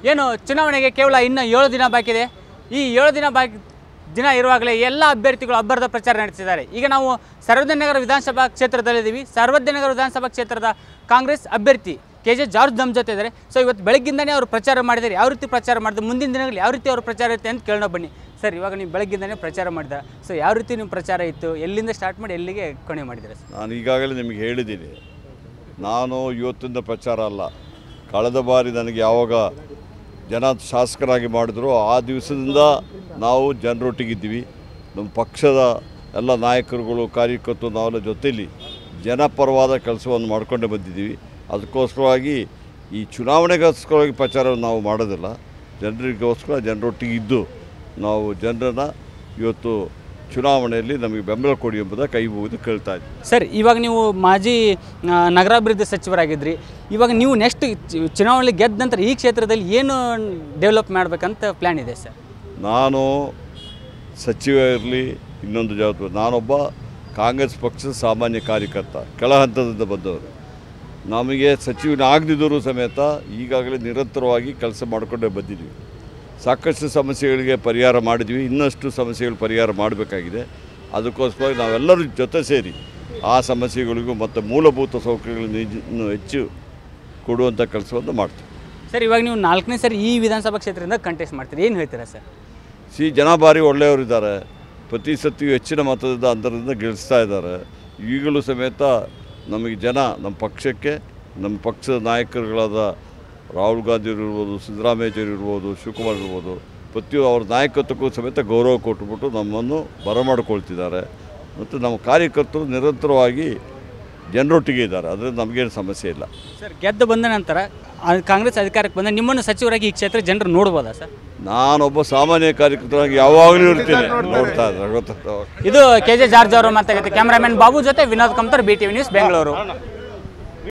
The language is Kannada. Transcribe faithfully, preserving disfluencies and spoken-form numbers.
ಏನು ಚುನಾವಣೆಗೆ ಕೇವಲ ಇನ್ನು ಏಳು ದಿನ ಬಾಕಿದೆ. ಈ ಏಳು ದಿನ ಬಾಕಿ ದಿನ ಇರುವಾಗಲೇ ಎಲ್ಲ ಅಭ್ಯರ್ಥಿಗಳು ಅಬ್ಬರದ ಪ್ರಚಾರ ನಡೆಸಿದ್ದಾರೆ. ಈಗ ನಾವು ಸರ್ವಜ್ಞನಗರ ವಿಧಾನಸಭಾ ಕ್ಷೇತ್ರದಲ್ಲಿದ್ದೀವಿ. ಸರ್ವಜ್ಞನಗರ ವಿಧಾನಸಭಾ ಕ್ಷೇತ್ರದ ಕಾಂಗ್ರೆಸ್ ಅಭ್ಯರ್ಥಿ ಕೆ ಜೆ ಜಾರ್ಜ್ ನಮ್ಮ ಜೊತೆ ಇದ್ದಾರೆ. ಸೊ ಇವತ್ತು ಬೆಳಗ್ಗಿಂದನೇ ಅವರು ಪ್ರಚಾರ ಮಾಡಿದ್ದಾರೆ. ಯಾವ ರೀತಿ ಪ್ರಚಾರ ಮಾಡಿದ್ರು, ಮುಂದಿನ ದಿನಗಳಲ್ಲಿ ಯಾವ ರೀತಿ ಅವರು ಪ್ರಚಾರ ಇರುತ್ತೆ ಅಂತ ಕೇಳೋಣ ಬನ್ನಿ. ಸರ್, ಇವಾಗ ನೀವು ಬೆಳಗ್ಗಿಂದನೇ ಪ್ರಚಾರ ಮಾಡಿದ್ದಾರೆ. ಸೊ ಯಾವ ರೀತಿ ನಿಮ್ಮ ಪ್ರಚಾರ ಇತ್ತು, ಎಲ್ಲಿಂದ ಸ್ಟಾರ್ಟ್ ಮಾಡಿ ಎಲ್ಲಿಗೆ ಕೊನೆ ಮಾಡಿದ್ದಾರೆ ಸರ್? ನಾನು ಈಗಾಗಲೇ ನಿಮಗೆ ಹೇಳಿದ್ದೀನಿ, ನಾನು ಇವತ್ತಿಂದ ಪ್ರಚಾರ ಅಲ್ಲ. ಕಳೆದ ಬಾರಿ ನನಗೆ ಯಾವಾಗ ಜನ ಶಾಸಕರಾಗಿ ಮಾಡಿದ್ರು ಆ ದಿವಸದಿಂದ ನಾವು ಜನರೊಟ್ಟಿಗಿದ್ದೀವಿ. ನಮ್ಮ ಪಕ್ಷದ ಎಲ್ಲ ನಾಯಕರುಗಳು, ಕಾರ್ಯಕರ್ತರು ನಾವೆಲ್ಲ ಜೊತೆಯಲ್ಲಿ ಜನಪರವಾದ ಕೆಲಸವನ್ನು ಮಾಡಿಕೊಂಡೇ ಬಂದಿದ್ದೀವಿ. ಅದಕ್ಕೋಸ್ಕರವಾಗಿ ಈ ಚುನಾವಣೆಗೋಸ್ಕರವಾಗಿ ಪ್ರಚಾರವನ್ನು ನಾವು ಮಾಡೋದಿಲ್ಲ. ಜನರಿಗೋಸ್ಕರ ಜನರೊಟ್ಟಿಗಿದ್ದು ನಾವು ಜನರನ್ನು ಇವತ್ತು ಚುನಾವಣೆಯಲ್ಲಿ ನಮಗೆ ಬೆಂಬಲ ಕೊಡಿ ಎಂಬುದ ಕೈ ಮುಗಿದು ಕೇಳ್ತಾ ಇದ್ದೀವಿ. ಸರ್, ಇವಾಗ ನೀವು ಮಾಜಿ ನಗರಾಭಿವೃದ್ಧಿ ಸಚಿವರಾಗಿದ್ದಿರಿ. ಇವಾಗ ನೀವು ನೆಕ್ಸ್ಟ್ ಚುನಾವಣೆಯಲ್ಲಿ ಗೆದ್ದ ನಂತರ ಈ ಕ್ಷೇತ್ರದಲ್ಲಿ ಏನು ಡೆವಲಪ್ ಮಾಡಬೇಕಂತ ಪ್ಲ್ಯಾನ್ ಇದೆ ಸರ್? ನಾನು ಸಚಿವ ಇರಲಿ, ಇನ್ನೊಂದು ಜವಾಬ್ದಾರಿ, ನಾನೊಬ್ಬ ಕಾಂಗ್ರೆಸ್ ಪಕ್ಷದ ಸಾಮಾನ್ಯ ಕಾರ್ಯಕರ್ತ, ಕೆಳ ಹಂತದಿಂದ ಬಂದವರು. ನಮಗೆ ಸಚಿವನಾಗದಿದ್ದರೂ ಸಮೇತ ಈಗಾಗಲೇ ನಿರಂತರವಾಗಿ ಕೆಲಸ ಮಾಡಿಕೊಂಡೇ ಬಂದಿದ್ದೀವಿ. ಸಾಕಷ್ಟು ಸಮಸ್ಯೆಗಳಿಗೆ ಪರಿಹಾರ ಮಾಡಿದ್ವಿ, ಇನ್ನಷ್ಟು ಸಮಸ್ಯೆಗಳು ಪರಿಹಾರ ಮಾಡಬೇಕಾಗಿದೆ. ಅದಕ್ಕೋಸ್ಕರವಾಗಿ ನಾವೆಲ್ಲರೂ ಜೊತೆ ಸೇರಿ ಆ ಸಮಸ್ಯೆಗಳಿಗೂ ಮತ್ತು ಮೂಲಭೂತ ಸೌಕರ್ಯಗಳನ್ನು ಇನ್ನೂ ಹೆಚ್ಚು ಕೊಡುವಂಥ ಕೆಲಸವನ್ನು ಮಾಡ್ತೀವಿ. ಸರ್, ಇವಾಗ ನೀವು ನಾಲ್ಕನೇ ಸರಿ ಈ ವಿಧಾನಸಭಾ ಕ್ಷೇತ್ರದಿಂದ ಕಂಟೆಸ್ಟ್ ಮಾಡ್ತೀರಿ, ಏನು ಹೇಳ್ತೀರಾ ಸರ್? ಸಿ ಜನ ಭಾರಿ ಒಳ್ಳೆಯವರಿದ್ದಾರೆ. ಪ್ರತಿ ಸತಿಯೂ ಹೆಚ್ಚಿನ ಮತದಿಂದ ಅಂತರದಿಂದ ಗೆಲ್ಲಿಸ್ತಾ ಇದ್ದಾರೆ. ಈಗಲೂ ಸಮೇತ ನಮಗೆ ಜನ ನಮ್ಮ ಪಕ್ಷಕ್ಕೆ, ನಮ್ಮ ಪಕ್ಷದ ನಾಯಕರುಗಳಾದ ರಾಹುಲ್ ಗಾಂಧಿಯವರು ಇರ್ಬೋದು, ಸಿದ್ದರಾಮಯ್ಯರು ಇರ್ಬೋದು, ಶಿವಕುಮಾರ್ ಇರ್ಬೋದು, ಪ್ರತಿಯೊಬ್ಬರು ಅವ್ರ ನಾಯಕತ್ವಕ್ಕೂ ಸಮೇತ ಗೌರವ ಕೊಟ್ಟುಬಿಟ್ಟು ನಮ್ಮನ್ನು ಬರಮಾಡಿಕೊಳ್ತಿದ್ದಾರೆ. ಮತ್ತು ನಮ್ಮ ಕಾರ್ಯಕರ್ತರು ನಿರಂತರವಾಗಿ ಜನರೊಟ್ಟಿಗೆ ಇದ್ದಾರೆ. ಅದರಿಂದ ನಮಗೇನು ಸಮಸ್ಯೆ ಇಲ್ಲ. ಸರ್, ಗೆದ್ದು ಬಂದ ನಂತರ ಕಾಂಗ್ರೆಸ್ ಅಧಿಕಾರಕ್ಕೆ ಬಂದ ನಿಮ್ಮನ್ನು ಸಚಿವರಾಗಿ ಈ ಕ್ಷೇತ್ರ ಜನರು ನೋಡ್ಬೋದಾ ಸರ್? ನಾನೊಬ್ಬ ಸಾಮಾನ್ಯ ಕಾರ್ಯಕರ್ತರಾಗಿ ಯಾವಾಗಲೂ ಇರ್ತೀನಿ, ನೋಡ್ತಾ ಇದ್ದಾರೆ. ಇದು ಕೆ ಜೆ ಜಾರ್ಜ್ ಅವರು ಮಾತಾಗುತ್ತೆ. ಕ್ಯಾಮ್ರಾಮನ್ ಬಾಬು ಜೊತೆ Vinod Kamtar, B T V news, Bengaluru.